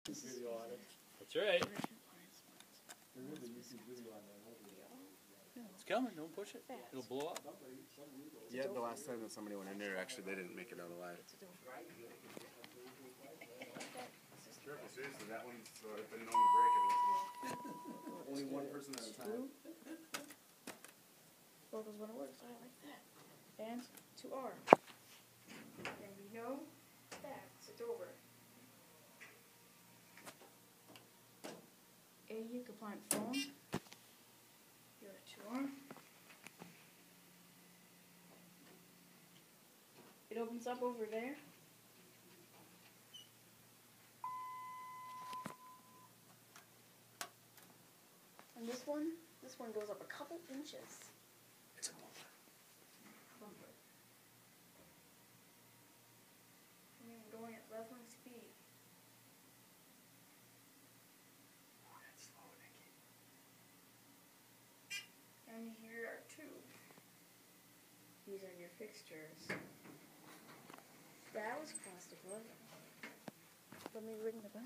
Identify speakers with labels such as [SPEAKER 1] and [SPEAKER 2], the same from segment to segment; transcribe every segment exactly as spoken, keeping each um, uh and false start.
[SPEAKER 1] Video on it.
[SPEAKER 2] That's right.
[SPEAKER 1] There is a YouTube video on that.
[SPEAKER 2] It's coming. Don't push it. It'll blow up.
[SPEAKER 3] Yeah, the last time that somebody went in there, actually, they didn't make it out alive. Sure, seriously, that one's uh, been known to break it. Only one person at a time.
[SPEAKER 4] Well, because when it works, I like that. And to R. And we know that it's over. A, you compliant phone. You're to R. It opens up over there. And this one, this one goes up a couple inches.
[SPEAKER 3] It's a bumper.
[SPEAKER 4] Bumper. I mean, going at leveling speed.
[SPEAKER 3] Oh, that's slow, Nikki.
[SPEAKER 4] And here are two. These are your fixtures. That was plastic, wasn't it? Let me ring the bell.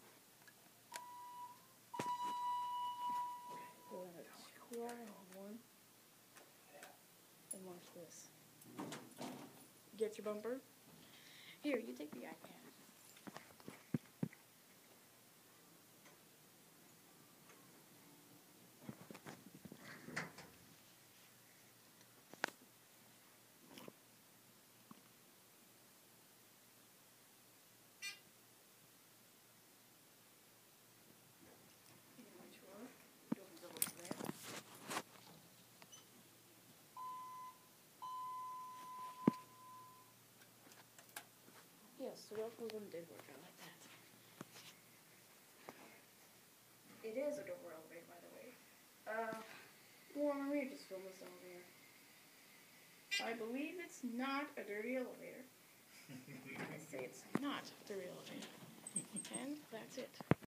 [SPEAKER 4] We're gonna two R and one. And watch this. Get your bumper. Here, you take the iPad. Yes, so that one did work out like that. It is a door elevator, by the way. Uh, well, let me just film this elevator. I believe it's not a dirty elevator. I say it's not a dirty elevator. And that's it.